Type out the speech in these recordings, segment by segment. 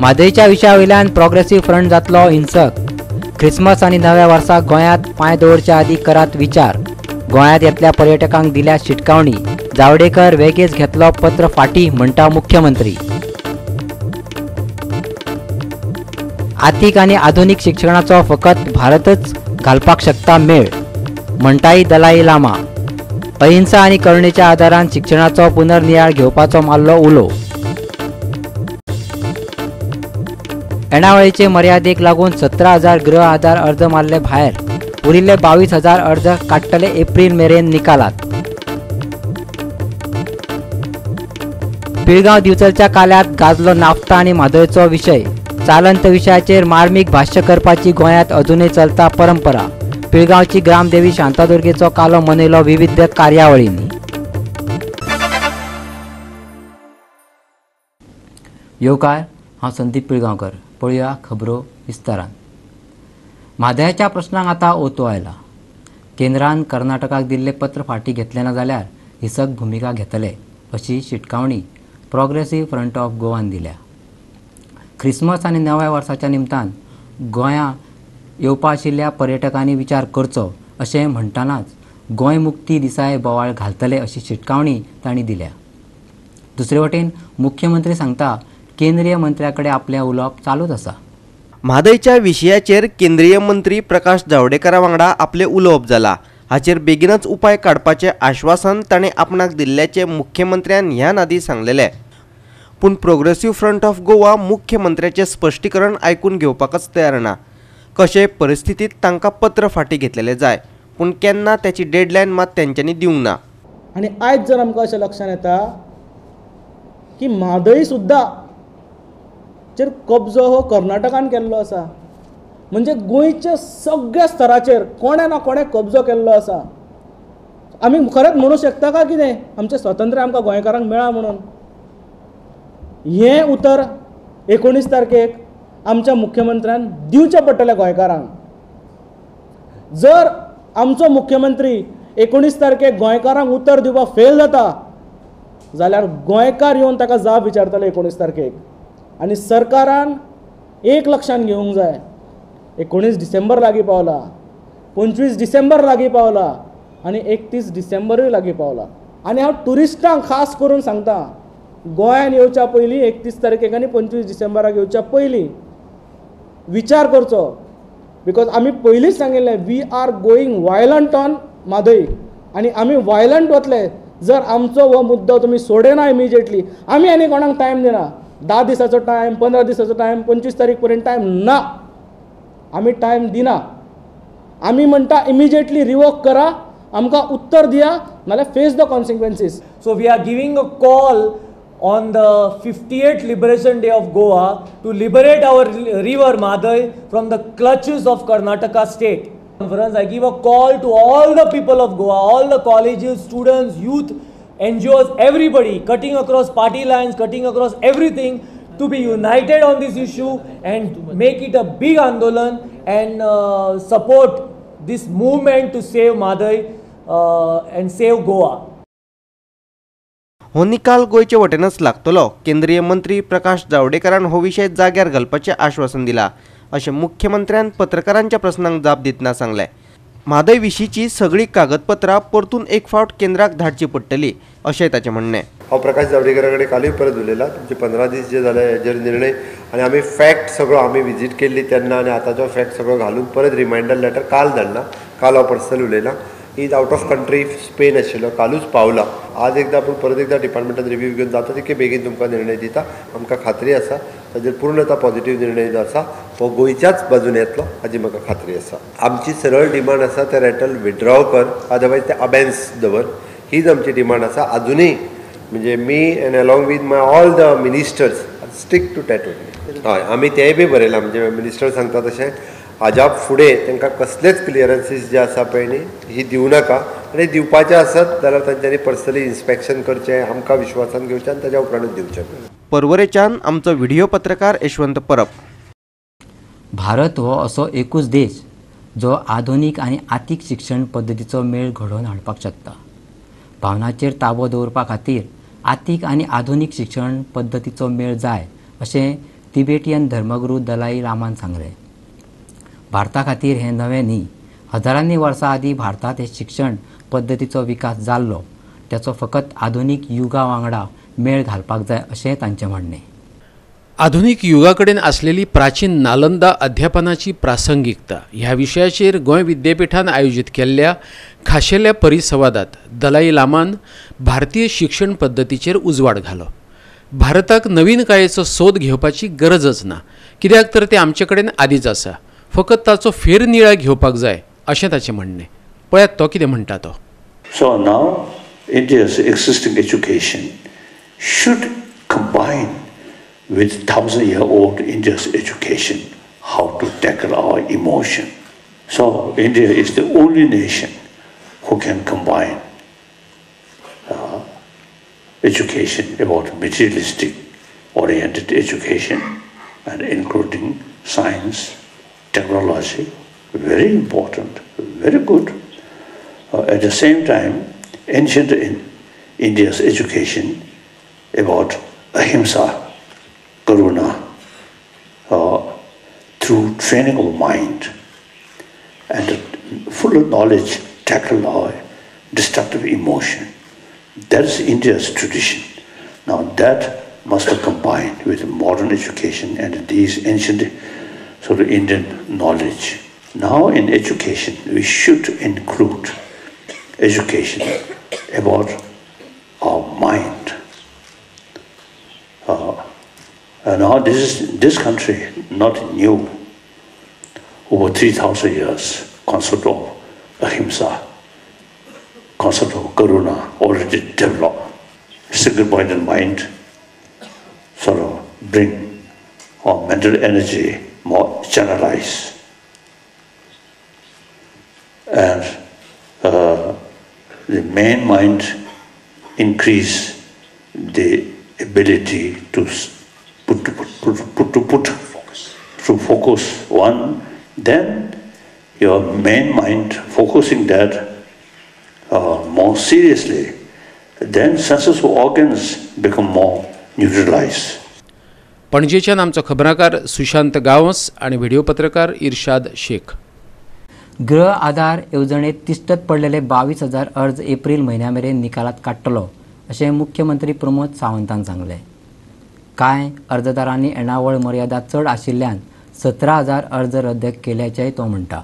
म्हादयच्या विशयावयल्यान progressive front जातलो हिंसक। क्रिसमस आनी नव्या वर्साक गोंयांत पांय दवरच्या आदी करात विचार। गोंयांत येतल्या पर्यटकांक दिल्या शिटकावणी। जावडेकर वेगीच घेतलो पत्र फाटी म्हणटा मुख्यमंत्री। आर्थीक आनी आधुनीक शिक्षणाचो फकत भारतच घालपाक शकता मेळ म्हणटाय दलाई लामा। अहिंसा आनी करुणेच्या आदारान शिक्षणाचो पुनर्नियाळ घेवपाचो मारलो उलो। येणावळीचे मर्यादेक लागून 17,000 गृह आधार अर्ज मारले भायर। उरिल्ले 22,000 अर्ज काडटले एप्रिल मेरेन निकालात। पिळगांव दिवचलच्या काल्यात गाजलो नाफ्ता आनी म्हादयचो विशय। चालंत विशयाचेर मार्मीक भाश्य करपाची गोंयांत अजूनय चलता परंपरा। पिळगांवची ग्रामदेवी शांतादुर्गेचो कालो मनयलो विविध कार्यावळींनी। येवकार, हांव संदीप पिळगांवकर। पळोवया खबरो विस्तारान। म्हादयाच्या प्रश्नांक आतां ओतो आयला। केंद्रान कर्नाटकाक दिल्ले पत्र फाटी घेतले ना जाल्यार हिंसक भुमिका घेतले अशी शिटकावणी प्रोग्रेसिव्ह फ्रंट ऑफ गोवान दिल्या। क्रिसमस आनी नव्या वर्साच्या निमतान गोंयां येवपा आशिल्ल्या पर्यटकांनी विचार करचो अशें म्हणटनाच गोंय मुक्ती दिसाय बोवाळ घालतले अशी शिटकावणी तांणी दिल्या। दुसरे वटेन मुख्यमंत्री सांगता केंद्रीय मंत्र्या कडेन आपलें उलोवप चालूच आसा। म्हादयच्या विशयाचेर केंद्रीय मंत्री प्रकाश जावडेकरा वांगडा आपलें उलोवप जालां। हाचेर बेगीनच उपाय काडपाचें आश्वासन ताणें आपणाक दिल्ल्याचें मुख्यमंत्र्यान ह्या नादी सांगलेलें। पूण प्रोग्रेसिव्ह फ्रंट ऑफ गोवा मुख्यमंत्र्याचें स्पश्टीकरण आयकून घेवपाकच तयार ना। कशे परिस्थितीत तांकां पत्र फाटी घेतलेलें जाय, पूण केन्ना त्याची डेडलायन मात तेंच्यांनी दिवंक ना। आनी आयज जर आमकां अशें लक्षांत येता की म्हादय सुद्दां चेर कब्जो हो कर्नाटकान केल्लो आसा। म्हणजे गोंयच्या सगळ्या स्तराचेर कोणे ना कोणे कब्जो केल्लो आसा। आमी खरेंच म्हणूं शकता का कितें आमचें स्वातंत्र्य आमकां गोंयकारांक मेळ्ळां म्हणून? हें उतर 19 तारखेक आमच्या मुख्यमंत्र्यान दिवचें पडटलें गोंयकारांक। जर आमचो मुख्यमंत्री 19 तारखेक गोंयकारांक उतर दिवपाक फेल जाता जाल्यार गोंयकार येवन ताका जाप विचारतले 19 तारखेक। आनी सरकारान एक लक्षांत घेवंक जाय, 19 डिसेंबर लागीं पावला, 25 डिसेंबर लागीं पावला आनी 31 डिसेंबरूय लागीं पावला। आनी हांव टुरिस्टांक खास करून सांगता, गोंयान येवच्या पयलीं 31 तारखेक आनी 25 डिसेंबराक येवच्या पयलीं विचार करचो। बिकॉज आमी पयलींच सांगिल्लें we are going violent on Mhadei आनी आमी वायलंट वतले जर आमचो हो मुद्दो तुमी सोडना इमिजिएटली। आमी आनी कोणाक टायम दिना, 10 दिसाचो टायम, 15 दिसाचो टायम, 25 तारीख पर्यंत टायम ना। आमी टायम दिना। आमी म्हणटा इमिजिएटली रिवोक करा, आमकां उत्तर दिया, नाल्यार face the consequences. So we are giving a call on the 58th Liberation Day of Goa to liberate our river Madai from the clutches of Karnataka state. Conference, I give a call to all the people of Goa, all the colleges, students, youth, NGOs, everybody, cutting across party lines, cutting across everything, to be united on this issue and make it a big andolan and support this movement to save Madai and save Goa. हो निकाल गोंयचे वटेनच लागतलो। केंद्रीय मंत्री प्रकाश जावडेकरान हो विशय जाग्यार घालपाचें आश्वासन दिलां अशें मुख्यमंत्र्यान पत्रकारांच्या प्रस्नांक जाप दितना सांगलें। म्हादय विशींची सगळीं कागदपत्रां परतून एक फावट केंद्राक धाडची पडटली अशें ताचें म्हणणें। हांव प्रकाश जावडेकरा कडेन कालूय परत उलयला। तुमचे 15 दीस जे जाले हेजेर निर्णय आनी आमी फॅक्ट सगळो आमी विजीट केल्ली तेन्ना आनी आतांचो फॅक्ट सगळो घालून परत रिमायंडर लेटर काल धाडला। काल हांव पर्सनल उलयलां। Is out of country Spain आशिल्लो, कालूच पावला। आज एकदां आपूण परत एकदां डिपार्टमेंटान रिव्यू घेवन जाता तितके बेगीन तुमकां निर्णय दिता। आमकां खात्री आसा ताजेर पूर्णता पॉझिटिव्ह निर्णय जो आसा हो गोंयच्याच बाजून येतलो हाची म्हाका खात्री आसा। आमची सरळ डिमांड आसा ते रेंटल विथड्रॉ कर, अदरवायज ते अबेन्स दवर, हीच आमची डिमांड आसा अजुनूय। म्हणजे मी and along with my all the ministers stick to that only. हय, आमी तेंय बी बरयलां, म्हणजे मिनिस्टर सांगता तशें हाज्या फुडें तांकां कसलेच क्लियरन्सीस जे आसा पळय न्ही ही दिवं नाका, आनी दिवपाचें आसत जाल्यार तांच्यांनी पर्सनली इन्स्पेक्शन करचें, आमकां विश्वासान घेवचें आनी ताच्या उपरांतूच दिवचें। परवरेच्यान आमचो व्हिडिओ पत्रकार यशवंत परब। भारत हो असो एकूच देश जो आधुनीक आनी आर्थीक शिक्षण पद्दतीचो मेळ घडोवन हाडपाक शकता। भावनाचेर ताबो दवरपा खातीर आर्थीक आनी आधुनीक शिक्षण पद्दतीचो मेळ जाय अशें तिबेटियन धर्मगुरू दलाई लामान सांगलें. भारता खातीर हें नवें न्ही. हजारांनी वर्सां आदीं भारतात हे शिक्षण पद्दतीचो विकास जाल्लो, त्याचो फकत आधुनीक युगा वांगडा मेळ घालपाक जाय अशें तांचें म्हणणें. आधुनिक युगाकडेन असलेली प्राचीन नालंदा अध्यापनाची प्रासंगिकता ह्या विशयाचेर गोंय विद्यापीठान आयोजीत केल्ल्या खाशेल्या परिसंवादात दलाई लामान भारतीय शिक्षण पद्दतीचेर उजवाड घालो. भारताक नवीन काळेचो सोद घेवपाची गरजच ना, कित्याक तर ते आमचे कडेन आदींच आसा. फकत ताचो फेरनिळा घेवपाक जाय अशें ताचें म्हणणें. पळयात तो कितें म्हणटा तो. So now India's existing education should combine with 1,000-year-old India's education, how to tackle our emotion. So India is the only nation who can combine education about materialistic oriented education and including science, technology, very important, very good. At the same time, ancient India's education about ahimsa, karuna, through training of mind and full knowledge tackle our destructive emotion. That's India's tradition. Now that must combine with modern education and these ancient sort of Indian knowledge. Now in education we should include education about our mind. Now this country not new. Over 3,000 years, concept of ahimsa, concept of karuna already developed. Single-minded mind sort of bring our mental energy more channelized. And the main mind increase the ability to focus one, then your main mind focusing that more seriously, then senses of organs become more neutralized. पणजेच्यान आमचो खबराकार सुशांत गांवस आणि video पत्रकार इर्शाद शेख. गृह आधार येवजणेत तिश्तत पडलेले 22,000 अर्ज April म्हयन्यामेरेन निकालात काडटलो अशें मुख्यमंत्री प्रमोद सावंतान सांगलें. कांय अर्जदारांनी येणावळ मर्यादा चड आशिल्ल्यान 17,000 अर्ज रद्द केल्याचेंय तो म्हणटा.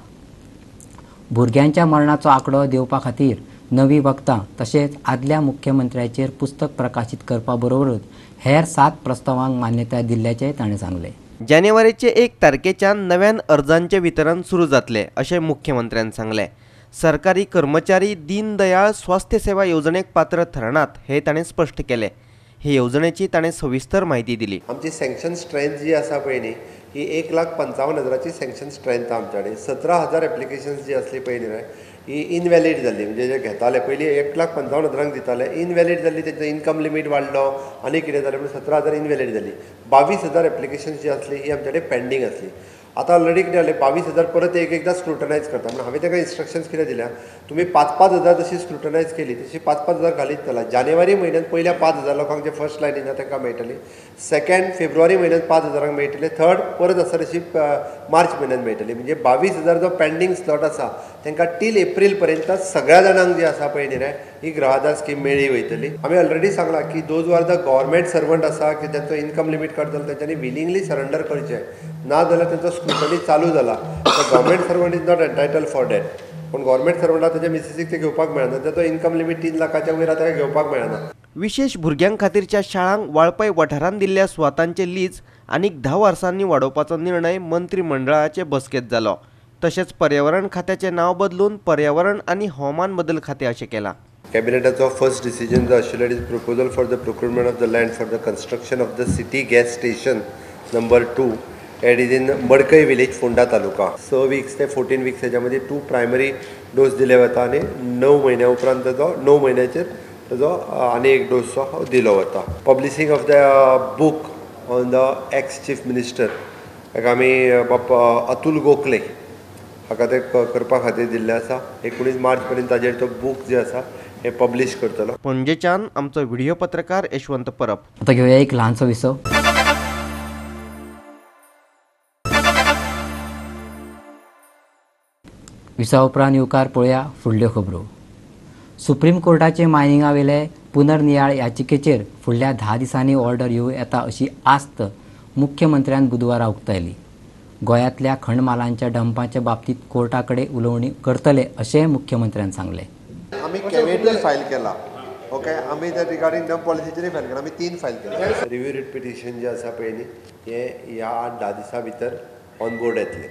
भुरग्यांच्या मरणाचो आंकडो देवपा खातीर नवी वखदां तशेंच आदल्या मुख्यमंत्र्याचेर पुस्तक प्रकाशीत करपा बरोबरच हेर 7 प्रस्तावांक मान्यताय दिल्ल्याचेंय ताणें सांगलें. जानेवारीचे 1 तारखेच्यान नव्यान अर्जांचे वितरण सुरू जातले अशें मुख्यमंत्र्यान सांगलें. सरकारी कर्मचारी दीनदयाळ स्वास्थ्य सेवा येवजणेक पात्र ठरनात हे ताणें स्पश्ट केलें. हे येवजणेची ताणें सविस्तर म्हायती दिली. आमची सँक्शन स्ट्रेंथ जी आसा पळय न्ही ही 1,55,000ची सँक्शन स्ट्रेंथ आमच्या कडेन. 17,000 एप्लिकेशन्स जी आसली पळय न्ही ही इनवॅलीड जाल्ली. म्हणजे जे घेताले पयलीं 1,55,000 दिताले, इनवॅलीड जाल्ली. तेंचो इनकम लिमीट वाडलो आनी कितें जालें म्हणून 17,000 इनवॅलीड जाली. 22,000 एप्लिकेशन्स जी आसली ही आमच्या कडेन पेंडींग आसली. आतां ऑलरेडी कितें जालें 22,000 परत एकदां स्क्रुटनायज करता म्हणून हांवें ताका इन्स्ट्रक्शन्स कितें दिल्या, तुमी 5,000 जशी स्क्रुटनायज केली तशी 5,000 घालीत चला. जानेवारी म्हयन्यांत पयल्या 5,000 लोकांक जे फर्स्ट लायनीन तांकां मेळटली. 2nd फेब्रुवारी म्हयन्यांत 5,000 मेळटले. 3rd परत आसा तशी मार्च म्हयन्यांत मेळटली. म्हणजे 22,000 जो पेंडींग स्लॉट आसा तांकां टील एप्रील पर्यंत सगळ्या जाणांक जी आसा पळय न्ही रे ही गृह आधार स्कीम मेळ्ळी वयतली. आमी ऑलरेडी सांगलां की those were the government servant आसा की तांचो इनकम लिमीट कट जालो तांच्यांनी विलिंगली सरेंडर करचें, ना जाल्यार तांचो स्क्रुटनी चालू जाला. Government servant is not entitled for that. पूण गव्हर्मेंट सर्वंटाक ताच्या मिसेसीक ते घेवपाक मेळना. ताचो इनकम लिमीट 3 लाखाच्या वयर ताका घेवपाक मेळना. विशेष भुरग्यां खातीरच्या शाळांक वाळपय वाठारांत दिल्ल्या सुवातांचे लीज आनीक 10 वर्सांनी वाडोवपाचो निर्णय मंत्रिमंडळाचे बसकेंत जालो. तशेंच पर्यावरण खात्याचें नांव बदलून पर्यावरण आनी हवामान बदल खातें अशें केलां. कॅबिनेटाचो फर्स्ट डिसिजन जो आशिल्लो it is proposal for the procurement of the land for the construction of the city gas station number 2 at is in Madkai village Ponda taluka. 6 weeks ते 14 वीक्स हेच्या टू प्रायमरी डोस दिले वता आनी 9 म्हयन्या उपरांत ताचो 9 म्हयन्याचेर ताचो आनी एक डोसचो दिलो वता. Publishing of the book on the ex chief minister हाका आमी अतुल गोखले हाका ते करपा खातीर दिल्ले आसा. 19 मार्च पर्यंत ताजेर तो बूक जे आसा हे पब्लीश करतलो. पणजेच्यान आमचो व्हिडिओ पत्रकार यशवंत परब. आता घेऊया एक ल्हानसो विसव. विसा उपरांत येवकार पळोवया फुडल्यो खबरो. सुप्रीम कोर्टाचे मायनिंगावेले पुनर्नियाळ याचिकेचेर फुडल्या 10 दिसांनी ऑर्डर येवं येता अशी आस्त मुख्यमंत्र्यान बुधवारा उक्तायली. गोंयांतल्या खणमालांच्या डंपाच्या बाबतीत कोर्टा कडेन उलोवणी करतले अशें मुख्यमंत्र्यान सांगले. आम्ही कॅबिनेटूय फायल केला. ओके, आम्ही त्या रिगार्डिंग डंप पॉलिसीचेर फायल केला. आम्ही 3 फायल केला. रिव्यू रिट पिटिशन जे आसा पळय न्ही, हे ह्या 8-10 दिसां भितर ऑन बोर्ड येतले.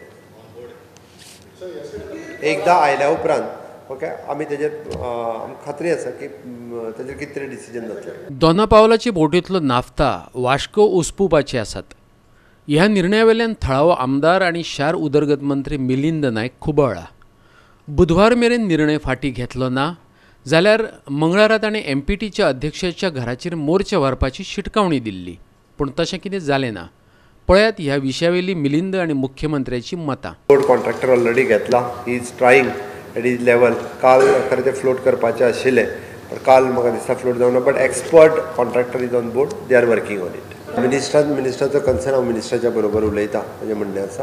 एकदा आयल्या उपरांत ओके आमी तेजेर खात्री आसा की तेजेर कितें तरी डिसिजन जातलें. दोनापावलाची बोटींतलो नाफ्ता वास्को उसपुवपाचे आसात. ह्या निर्णयावेल्यान थळावो आमदार आनी शार उदरगत मंत्री मिलिंद नायक खुबळ्ळा. बुधवार मेरेन निर्णय फाटीं घेतलो ना जाल्यार मंगळारा ताणें MPTच्या अध्यक्षाच्या घराचेर मोर्चा व्हरपाची शिटकावणी दिल्ली. पूण तशें कितें जालें ना. पळयात ह्या विशयावेली मिलिंद आनी मुख्यमंत्र्याची मतां. बोर्ड कॉन्ट्रॅक्टर ऑलरेडी घेतला. He is trying at his level. काल खरें ते फ्लोट करपाचें आशिल्लें, पण काल म्हाका दिसता फ्लोट जावना. But expert contractor is on board. They are working on it. मिनिस्टराचो कन्सर्न हांव मिनिस्टराच्या बरोबर उलयता. म्हजें म्हणणें आसा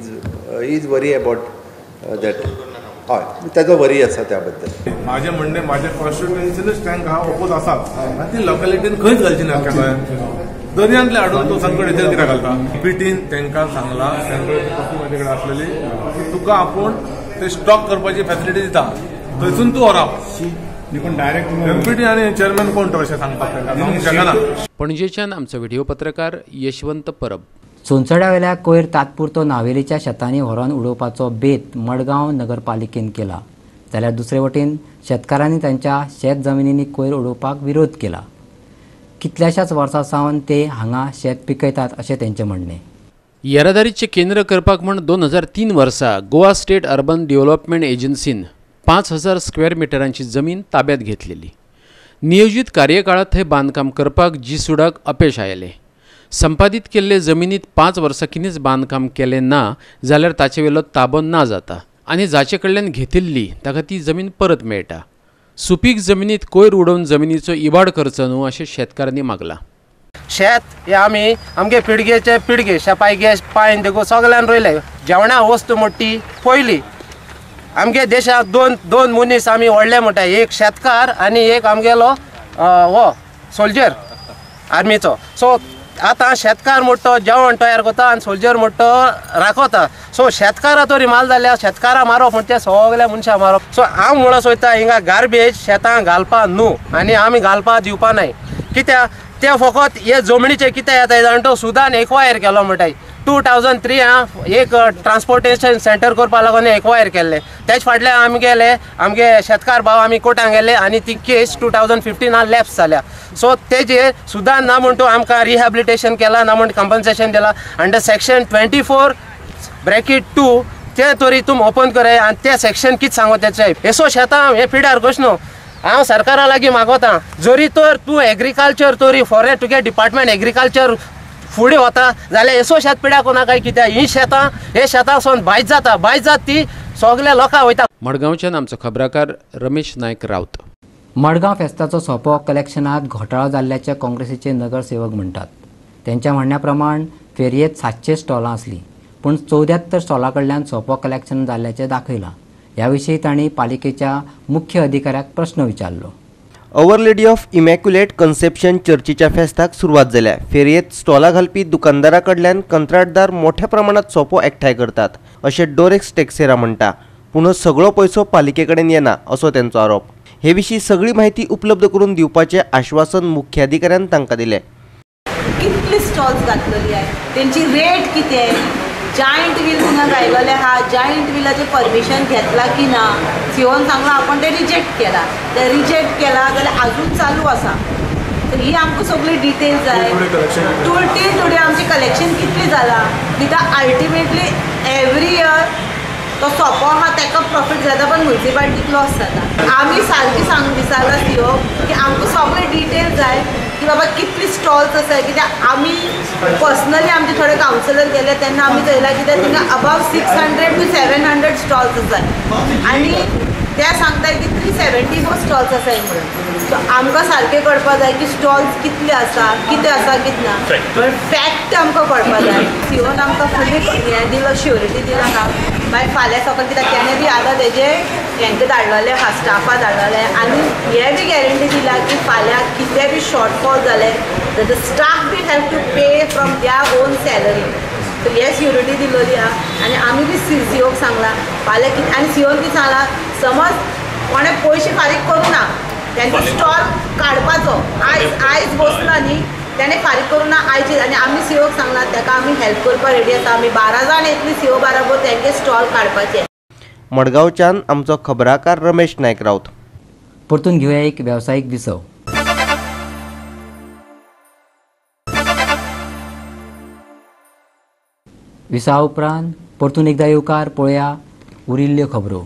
इज वरी अबाउट दॅट. हय, तेजो वरी आसा त्या बद्दल. माझे म्हणणे माझ्या कॉन्स्टिट्युएन्सीनच टँक हा ओपोज आसात आनी ती लोकॅलिटीन खंयच घालची ना. दर्यांतले हाडून तो संकट येते कित्याक घालता. MPTन तांकां सांगला सेंट्रल म्हाजे कडेन आसलेली की तुका आपूण ते स्टॉक करपाची फॅसिलिटी दिता, थंयसून तूं व्हरप. देखून डायरेक्ट MPT आनी चेअरमॅन कोण तो अशें सांगपाक तांकां शकना. पणजेच्यान आमचो व्हिडिओ पत्रकार यशवंत परब. सोनसड्यावेल्या कोयर तात्पुरतो नावेलीच्या शेतांनी व्हरोन उडोवपाचो बेत मडगांव नगरपालिकेन केला, जाल्यार दुसरे वटेन शेतकारांनी तांच्या शेत जमिनींनी कोयर उडोवपाक विरोध केला. कितल्याशाच वर्सां सावन ते हांगा शेत पिकयतात अशें तेंचें म्हणणें. येरादारीचें केंद्र करपाक म्हण 2003 वर्सा गोवा स्टेट अर्बन डेव्हलपमेंट एजन्सीन 5000 स्क्वेअर मिटरांची जमीन ताब्यात घेतलेली. नियोजित कार्यकाळात थंय बांदकाम करपाक जीसुडाक अपेस आयलें. संपादीत केल्ले जमिनीत 5 वर्सांकिनीच बांदकाम केलें ना जाल्यार ताचे वेलो ताबो ना जाता आनी जाचे कडल्यान घेतिल्ली ताका ती जमीन परत मेळटा. सुपीक जमिनीत कोयर उडोवन जमिनीचो इबाड करचो न्हू अशें शेतकारांनी मागलां. शेत हे आमी आमगे पिळगेचे पिळगे शेपायगे पायन देखून सगळ्यान रोयले. जेवणा वस्तू मोठी पयली आमगे देशांत दोन मनीस आमी व्हडले म्हणटा, एक शेतकार आनी एक आमगेलो हो सोल्जर आर्मीचो. सो आतां शेतकार मोठो जेवण तयार करता आनी सोल्जर मोठो राखता. सो शेतकारा तरी माल जाल्यार शेतकारा मारप म्हणजे सगळ्या मनशां मारप. सो हांव म्हणून सोयता हिंगा गार्बेज शेतां घालपा न्हू आनी आमी घालपा दिवपा नाय. कित्याक ते फकत हे जमनीचे कितें येता जाण तो सुदान एक्वायर केलो म्हणटाय. 2003 एक ट्रान्सपोर्टेशन सेंटर करपा लागून एक्वायर केल्ले. तेच फाटल्यान आमगे शेतकार भाव आमी कोर्टान गेले आनी ती केस 2015 लॅप्स जाल्या. सो तेजेर सुदान ना म्हण तूं आमकां रिहॅबिलिटेशन केला ना म्हण कंपन्सेशन दिला अंडर सेक्शन 24(2) ते तरी तुम ओपन कराय आनी ते सेक्शन कितें सांगो तेचे एसो शेतां हे पिड्यार कशनो. हांव सरकारा लागीं मागोता जरी तर तूं एग्रीकल्चर तरी फॉरेन तुगे डिपार्टमेंट एग्रीकल्चर फुडें वता जाल्यार एसो शेत पिड्यार कोना काय. कित्याक ही शेतां हे शेतांसून भायज जात ती सगळ्या लोकांक वयता. मडगांवच्यान आमचो खबराकार रमेश नायक रावत. मडगांव फेस्ताचो सोपो कलेक्शनात घोटाळो जाल्ल्याचे काँग्रेसीचे नगरसेवक म्हणटात. त्यांच्या म्हणण्या प्रमाण फेरयेत 700 स्टॉलां आसलीं, पूण 74 स्टॉलां कडल्यान सोपो कलेक्शन जाल्ल्याचें दाखयलां. ह्या विशीं तांणी पालिकेच्या मुख्य अधिकाऱ्याक प्रश्न विचारलो. Our Lady of Immaculate Conception चर्चीच्या फेस्ताक सुरवात जाल्या. फेरयेत स्टॉलां घालपी दुकानदारा कडल्यान कंत्राटदार मोठ्या प्रमाणात सोपो एकठांय करतात अशें डोरेक्स टेक्सेरा म्हणटा. पूण सगळो पयसो पालिके कडेन येना असो त्यांचो आरोप. हे विशीं सगळी माहिती उपलब्ध करून दिवपाचें आश्वासन मुख्याधिकाऱ्यान तांकां दिलें. कितले स्टॉल्स घातलेली आहे, त्यांची रेट कितें, जायंट व्हील तिंगा गायलेले आहा, जायंट व्हिलाचें परमिशन घेतला की ना. सीओन सांगला आपण ते रिजेक्ट केला जाल्यार अजून चालू आसा. तर ही आमकां सगळी डिटेल्स जाय. टुडे आमचें कलेक्शन कितलें जालां कित्याक अल्टिमेटली एवरी इयर तो सोपो आहा ताका प्रॉफिट जाता पण म्युन्सिपालिटीक लॉस जाता. आमी सारकी सांगून विचारला सीओ की आमकां सगळे डिटेल्स जाय की बाबा कितले स्टॉल्स आसा. कित्याक आमी पर्सनली आमचे थोडे कावन्सिलर गेले तेन्ना आमी चयलां कित्याक थिंगा अबाव 600 to 700 स्टॉल्स आसात. आनी ते सांगताय की 374 स्टॉल्स आसाय म्हणून. सो आमकां सारकें कळपाक जाय की स्टॉल्स कितले आसा, कितें आसा कितें ना, पण फॅक्ट आमकां कळपाक जाय. सीओन आमकां फुली हें दिलो, श्युरिटी दिला ना. मागीर फाल्यां सकाळ कित्याक तेणें बी आतां तेजे हेंका धाडलेले आहा, स्टाफा धाडलेले, आनी हे बी गॅरंटी दिला की फाल्यां कितें बी शॉर्टफॉल जाले the staff be have to pay from their own salary. So हे सिक्युरिटी दिल्ली आहा. आनी आमी बी सीओक सांगला फाल्यां कितें, आनी सीओन कितें सांगला, समज कोणें पयशे फारीक करूं ना, तेंचो स्टॉल काडपाचो. आयज बसला न्ही, तेणें फारीक करूं ना आयची. आनी आमी सीओक सांगला ताका आमी हेल्प करपाक रेडी आसा. आमी 12 जाण येतली सीओ बरोबर तेंचे स्टॉल काडपाचे. मडगांवच्यान आमचो खबराकार रमेश नायक रावत. परतून घेऊया एक व्यावसायिक विसव. विसा उपरांत परतून एकदा येवकार पळोवया उरिल्ल्यो खबरो.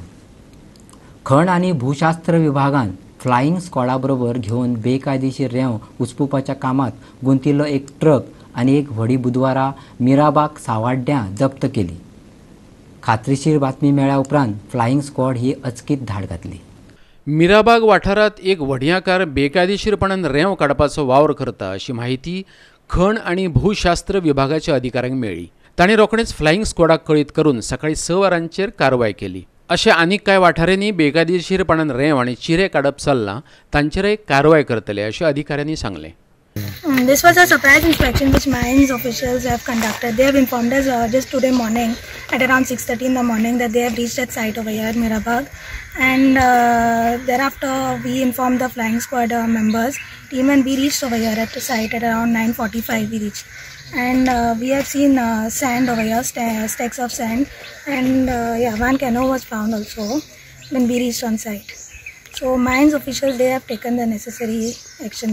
खण आनी भूशास्त्र विभागान फ्लायिंग स्क्वॉडा बरोबर घेवन बेकायदेशीर रेंव उचपुवपाच्या कामात गुंतिल्लो एक ट्रक आनी एक व्हडी बुधवारा मिराबाग सावाड्ड्यां जप्त केली. खात्रीशीर बातमी मेळ्ळ्या उपरांत फ्लायिंग स्क्वॉड ही अचकीत धाड घातली. मिराबाग वाठारात एक व्हडयाकार बेकायदेशीरपणान रेंव काडपाचो वावर करता अशी माहिती खण आनी भूशास्त्र विभागाच्या अधिकाऱ्यांक मेळ्ळी. तांणी रोखडेच फ्लायिंग स्क्वॉडाक कळीत करून सकाळी 6 वरांचेर कारवाय केली. अशे आनीक कांय वाठारांनी बेकायदेशीरपणान रेंव आनी चिरे काडप चल्लां तांचेरय कारवाय करतले अशें अधिकाऱ्यांनी सांगलें. This was a surprise inspection which mines officials have conducted. They have informed us just today morning at around 6:30 in the morning that they have reached that site over here, Mirabag. And thereafter we informed the flying squad members team and we reached over here at the site at around 9:45 we reached. And we have seen sand over here, stacks of sand. And one canoe was found also when we reached on site. So mines officials, they have taken the necessary action.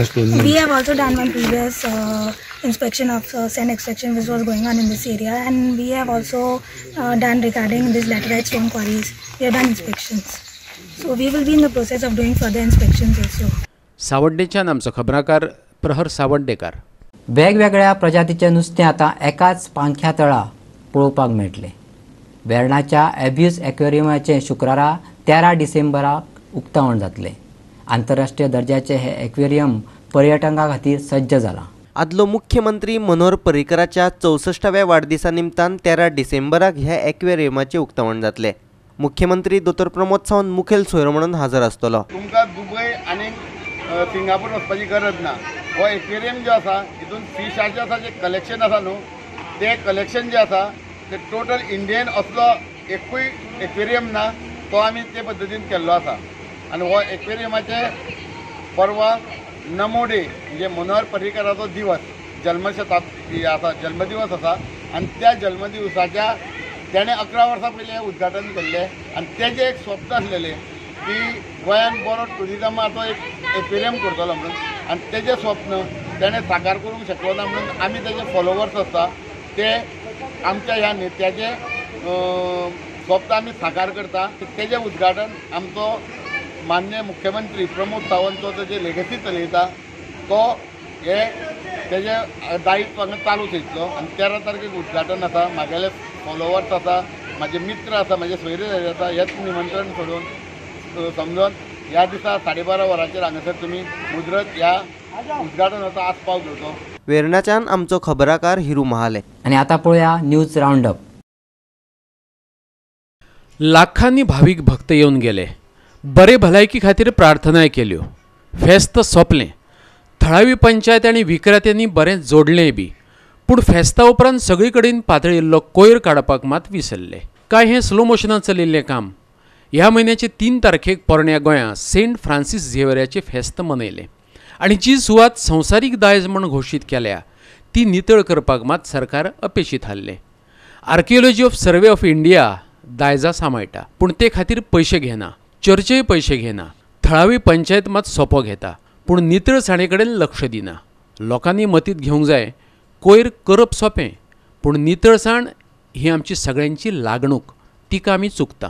We have also done one previous inspection of sand extraction which was going on in this area, and we have also done regarding these laterite stone quarries. We have done inspections. So we will be in the process of doing further inspections also. सावड्डेच्यान आमचो खबराकार प्रहर सावड्डेकार. वेगवेगळ्या प्रजातीचे नुस्तें आतां एकाच पांख्या तळा पळोवपाक मेळटलें. वेर्णाच्या एब्यूज एक्वेरियमाचें शुक्रारा 13 डिसेंबराक उक्तावण जातलें. आंतरराष्ट्रीय दर्जाचें हे एक्वेरियम पर्यटकां खातीर सज्ज जालां. आदलो मुख्यमंत्री मनोहर पर्रीकराच्या 64व्या वाडदिसा निमतान 13 डिसेंबराक ह्या एक्वेरियमाचें उक्तावण जातलें. मुख्यमंत्री दोतोर प्रमोद सावंत मुखेल सोयरो म्हणून हजर आसतलो. तुमकां दुबय आनी सिंगापूर वचपाची गरज ना. हो एक्वेरियम जो आसा हितून फिशाचें आसा जे कलेक्शन आसा न्हू, ते कलेक्शन जे आसा ते टोटल इंडियन असलो एकूय एक्वेरियम ना, तो आमी ते पद्दतीन केल्लो आसा. आनी हो एक्वेरियमाचे परवा नमो डे म्हणजे मनोहर पर्रीकराचो दिवस जन्मशताब्दी आसा, जन्मदिवस आसा. आनी त्या जन्मदिवसाच्या तेणें 11 वर्सां पयलीं हें उद्घाटन केल्लें. आनी तेजें एक स्वप्न आसलेलें की गोंयांत बरो टुरिजमाचो एक एक्वेरियम करतलो म्हणून. आनी तेजें स्वप्न तेणें साकार करूंक शकलो ना म्हणून आमी तेजे फॉलोवर्स आसता ते आमच्या ह्या नेत्याचें स्वप्न आमी साकार करता. तेजें उद्घाटन आमचो मान्य मुख्यमंत्री प्रमोद सावंत तेजे लेगसी चलयता, तो हे तेजे दायित्व हांगा चालू थंयतलो. आनी 13 तारखेक उद्घाटन आसा. म्हागेले फॉलोवर्स आसा, म्हाजे मित्र आसा, म्हाजे सोयरे आसा, हेच निमंत्रण सोडून समजून ह्या दिसा 12:30 वरांचेर हांगासर तुमी मुजरत ह्या उद्घाटनाचो आस्पाव घेवचो. वेर्णाच्यान आमचो खबराकार हिरू महाले. आनी आतां पळोवया न्यूज रावंड अप. लाखांनी भावीक भक्त येवन गेले. बरे भलायकी खातीर प्रार्थनाय केल्यो. फेस्त सोंपलें. थळावी पंचायत आनी विक्रेत्यांनी बरें जोडलें बी. पूण फेस्ता उपरांत सगळे कडेन पातळिल्लो कोयर काडपाक मात विसरले. काय हें स्लो मोशनान चलिल्लें काम. ह्या म्हयन्याचे 3 तारखेक पोरण्या गोंयांत सेंट फ्रांसीस झेवियराचें फेस्त मनयलें. आनी जी सुवात संवसारीक दायज म्हूण घोशीत केल्या ती नितळ करपाक मात सरकार अपेशीत आसलें. Archaeology of survey of India दायजां सांबाळटा, पूण ते खातीर पयशे घेना. चर्चेय पयशे घेना. थळावी पंचायत मात सोपो घेता, पूण नितळसाणे कडेन लक्ष दिना. लोकांनी मतींत घेवंक जाय कोयर करप सोंपें, पूण नितळसाण ही आमची सगळ्यांची लागणूक, तिका आमी चुकता.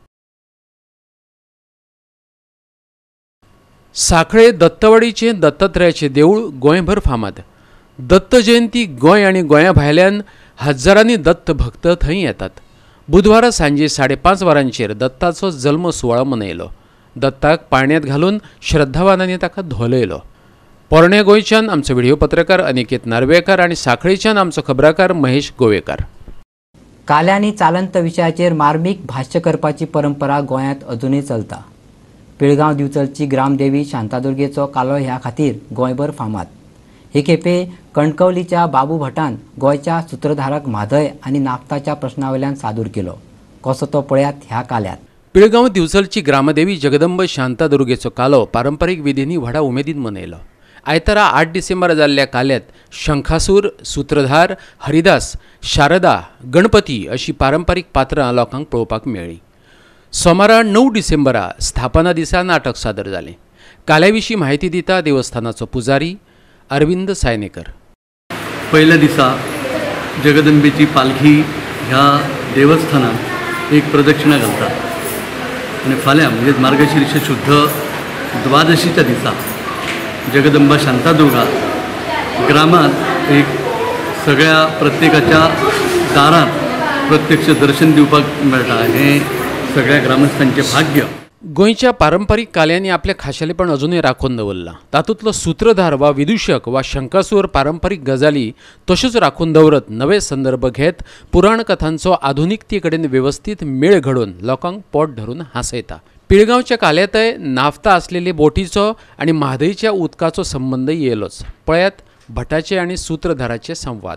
साखळे दत्तवाडीचें दत्तात्रयाचें देवूळ गोंयभर फामाद. दत्त जयंती गोंय आनी गोंया भायल्यान हजारांनी दत्त भक्त थंय येतात. बुधवारा सांजे 5:30 वरांचेर दत्ताचो जल्म सुवाळो मनयलो. दत्ताक पाळण्यांत घालून श्रद्धावानांनी ताका धोलयलो. पोरणे गोंयच्यान आमचो व्हिडिओ पत्रकार अनिकेत नार्वेकार आनी सांखळेच्यान आमचो खबराकार महेश गोवेकार. काल्या आनी चालंत विशयाचेर मार्मीक भाश्य करपाची परंपरा गोंयांत अजूनय चलता. पिळगांव दिवचलची ग्रामदेवी शांतादुर्गेचो कालो ह्या खातीर गोंयभर फामाद. हे खेपे कणकवलीच्या बाबू भटान गोंयच्या सुत्रधारक म्हादय आनी नाफ्ताच्या प्रश्नावयल्यान सादूर केलो. कसो तो पळयात ह्या काल्यात. पिळगांव दिवचलची ग्रामदेवी जगदंब शांतादुर्गेचो कालो पारंपारीक विधींनी व्हडा उमेदीन मनयलो. आयतारा 8 डिसेंबर जाल्ल्या काल्यात शंखासूर, सूत्रधार, हरिदास, शारदा, गणपती अशी पारंपारीक पात्रां लोकांक पळोवपाक मेळ्ळी. सोमारा 9 डिसेंबरा स्थापना दिसा नाटक सादर जालें. काल्या विशीं म्हायती दिता देवस्थानाचो पुजारी अरविंद सायनेकर. पहिल्या दिसा जगदंबेची पालखी ह्या देवस्थानात एक प्रदक्षिणा घालतात आणि फाल्यां म्हणजे मार्गशीर्ष शुद्ध द्वादशीच्या दिसा जगदंबा शांतादुर्गा ग्रामात एक सगळ्या प्रत्येकाच्या दारात प्रत्यक्ष दर्शन दिवपाक मेळटा. हे सगळ्या ग्रामस्थांचे भाग्य. गोंयच्या पारंपारीक काल्यांनी आपलें खाशेलेपण अजूनय राखून दवरलां. तातूंतलो सूत्रधार वा विदूशक वा शंकासूर पारंपारीक गजाली तश्योच राखून दवरत नवे संदर्भ घेत पुराण कथांचो आधुनिकते कडेन वेवस्थीत मेळ घडोवन लोकांक पोट धरून हांसयता. पिळगांवच्या काल्यातय नाफ्ता आसलेली बोटीचो आनी म्हादयच्या उदकाचो संबंद येयलोच. पळयात भटाचे आनी सूत्रधाराचे संवाद.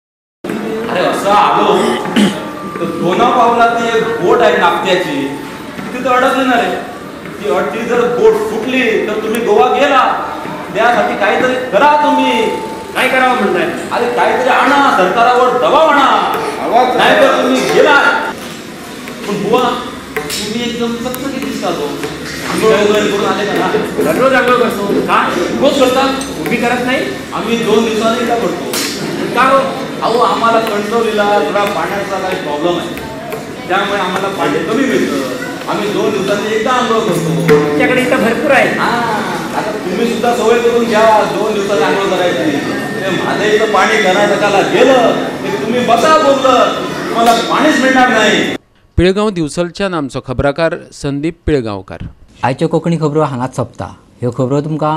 दोना पावलांची एक बोट आहे नाफ्त्याची, ती तर अडकली ना रे. ती जर बोट फुटली तर तुम्ही गोवा गेला. त्यासाठी काहीतरी करा. तुम्ही काय करावं म्हणताय? अरे काहीतरी आणा, सरकारावर दबाव आणा, नाही तर तुम्ही गेला. पण बुवा तुम्ही एकदम चकचकीत दिसता. आंघोळ वगैरे करून आले का? दररोज आंघोळ करतो का? रोज करतात? उभी करत नाही? आम्ही 2 दिवसांनी का करतो? का अहो आम्हाला कणकवलीला थोडा पाण्याचा काही प्रॉब्लेम आहे, त्यामुळे आम्हाला पाणी कमी मिळतं. आम्ही 2 दिवसांनी एकदा आंघोळ करतो. तुमच्याकडे इथं भरपूर आहे. आता तुम्ही सुद्धा सवय करून घ्या 2 दिवसांनी आंघोळ करायची. ते म्हादईचं पाणी कर्नाटकाला गेलं की तुम्ही बसा बोललं, तुम्हाला पाणीच मिळणार नाही. पिळगांव दिवचलच्यान आमचो खबराकार संदीप पिळगांवकार. आयच्यो कोंकणी खबरो हांगाच सोंपता. ह्यो खबरो तुमकां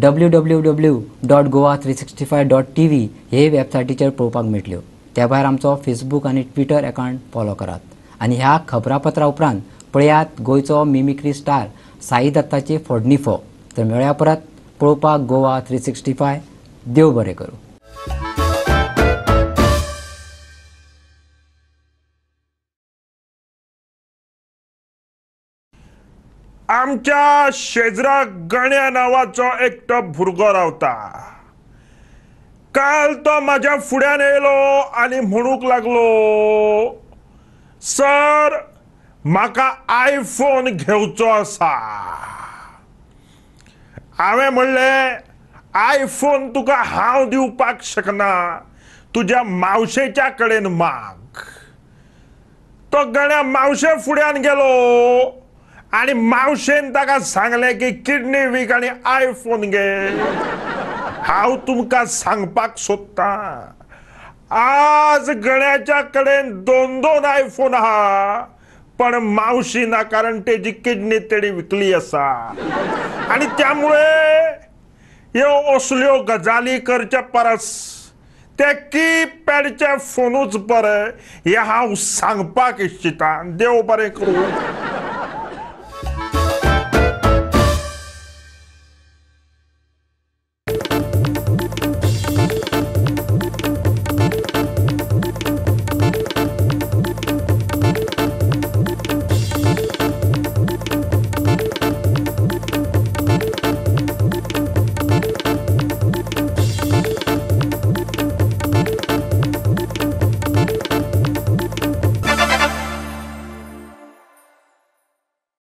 www.goa365.tv हे वेबसायटीचेर पळोवपाक मेळटल्यो. त्या भायर आमचो फेसबूक आनी ट्विटर अकावंट फॉलो करात. आनी ह्या खबरापत्रा उपरांत पळयात गोंयचो मिमिक्री स्टार साई दत्ताची फोडणी फो. तर मेळ्या परत पळोवपाक गोवा 365. देव बरें करूं. आमच्या शेजराक गण्या नावाचो एकटो भुरगो रावता. काल तो म्हाज्या फुड्यान येयलो आनी म्हणूंक लागलो, सर म्हाका आयफोन घेवचो आसा. हांवें म्हणलें, आयफोन तुका हांव दिवपाक शकना, तुज्या मावशेच्या कडेन माग. तो गण्या मावशे फुड्यान गेलो आणि मावशेन ताका सांगलें की किडनी वीक आणि आयफोन घे. हांव तुमकां सांगपाक सोदतां, आज गण्याच्या कडेन 2 आयफोन आहा, पण मावशी ना कारण तेजी किडनी तेणी विकली आसा. आणि त्यामुळे ह्यो असल्यो गजाली करच्या परस ते कीपॅडचे फोनूच बरे हे हांव सांगपाक इच्छितां. देव बरें करूं.